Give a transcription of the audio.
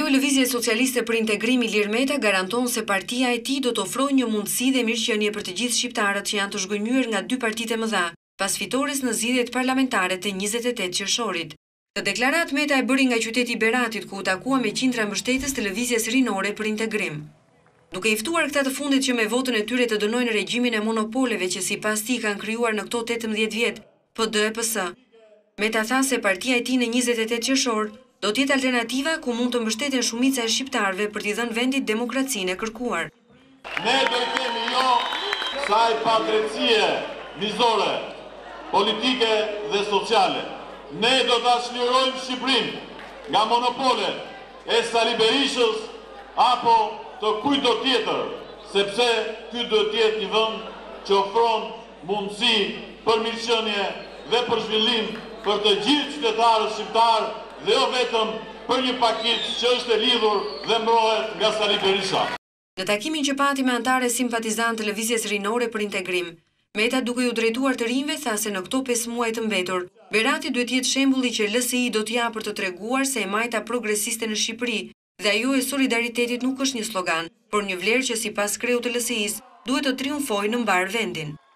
e Lëvizjes Socialiste për Integrim Ilir Meta garanton se partia e tij do të ofrojë një mundësi dhe mirëqenie për të gjithë shqiptarët që janë të zhgënjur nga dy partitë e mëdha, pas fitores në zgjedhjet parlamentare të 28 qershorit. Të deklarat Meta e bëri nga qyteti i Beratit, ku u takua me qindra mbështetës të Lëvizjes Rinore për Integrim. Duke i ftuar këta të fundit që me votën e tyre të dënojnë regjimin e monopoleve që sipas tij kanë krijuar në këto 18 vjet, PD e PS. Meta tha se partia e tij në 28 qershor do të jetë alternativa ku mund të mbështeten shumica e shqiptarëve për t'i dhënë vendit demokracinë e kërkuar. Ne do të kemi jo saj padrejtësie nizore, politike dhe sociale. Ne do ta çlirojmë Shqipërinë nga monopolet e Sali Berishës apo të kujdo tjetër, sepse ky do të jetë një vend që ofron mundësi për mirëqenie dhe për zhvillim për të gjithë qytetarët shqiptar dhe jo vetëm për një paket që është e lidhur dhe mbrohet nga Sali Berisha. Në takimin që pati me anëtarë simpatizantë të Lëvizjes Rinore për Integrim, Meta duke u drejtuar të rinjve tha se në këto 5 muaj të mbetur, Berati duhet jetë shembulli që LSI do t'ja për të treguar se e majta progresiste në Shqipëri dhe ajo e solidaritetit nuk është një slogan, por një vlerë që sipas kreut të LSI-s duhet të triumfojë në mbar vendin.